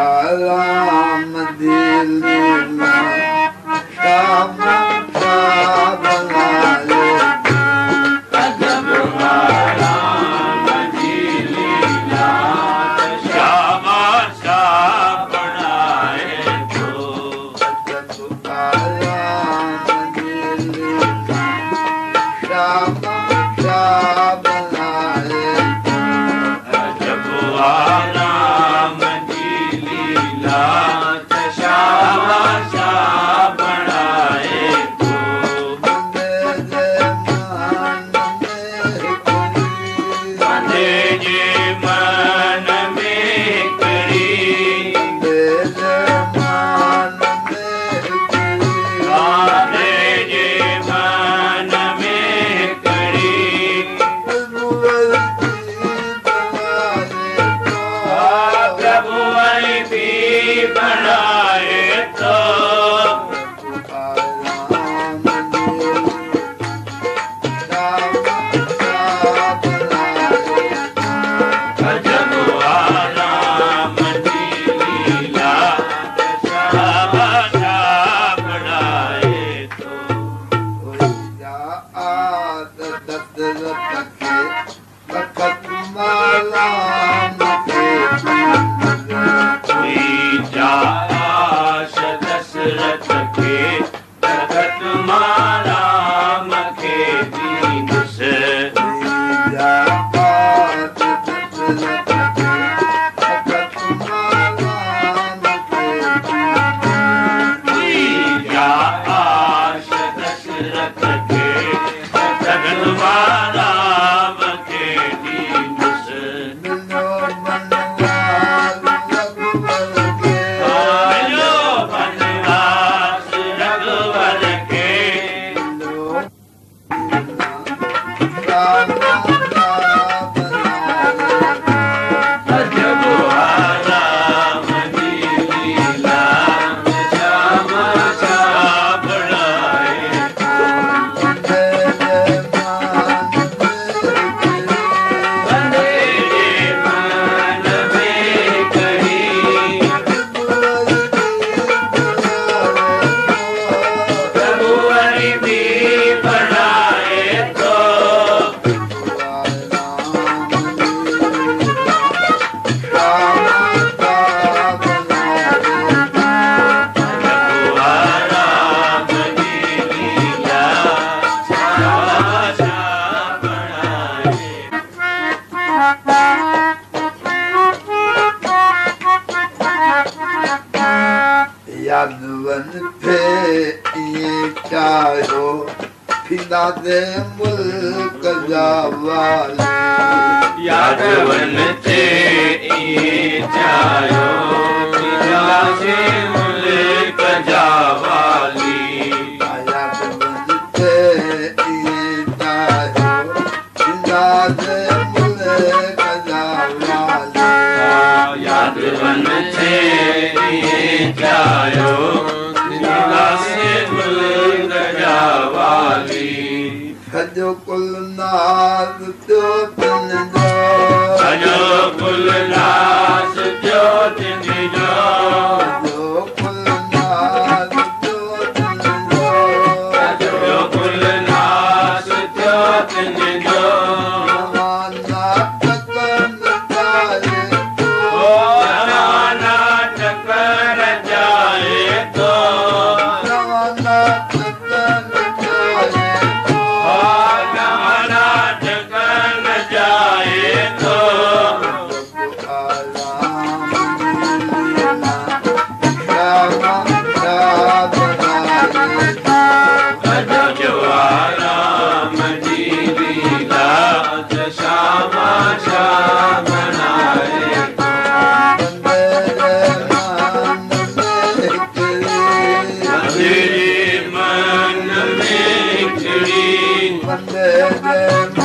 आराम दिलीला श्याम श्याम लाए अजब आराम दिलीला श्याम श्याम बनाए तो अजब आराम दिलीला श्याम श्याम लाए अजब आराम दिलीला श्याम श्याम बनाए तो बंदे जे मन में करी बंदे जे मन में करी प्रभु वही भी बनाए तो अजब आराम दिलीला श्याम श्याम बनाए तो हुई जा आश दशरथ के तखत माराम के दीन से हुई जा आश दशरथ के तखत माराम के दीन से आयो बनवास रघुवर के अजब आराम दिलीला श्याम श्याम बनाए बंदे जे मन में करी प्रभु वही भी बनाए तो अजब आराम दिलीला श्याम श्याम बनाए यादवन थे ये चाहो फिदा दे मुल्क जावाले यादवन थे ये चायो पिता से मुल्क जावाली यादवन थे ये चाहो फिदा दे मुल्क जावाले यादवन थे ये चायो पिता से मुल्क जावाली सजो कुल नाद तो तन जो सजो कुल नास ज्योति निजो सजो कुल नाद तो तन जो सजो कुल नास ज्योति निजो जमाना तकन जाए ओ जमाना चक्कर जाए तो जमाना तकन जाए ओ जमाना चक्कर जाए तो अजब आराम दिलीला श्याम श्याम बनाए बंदे मन में खिड़ी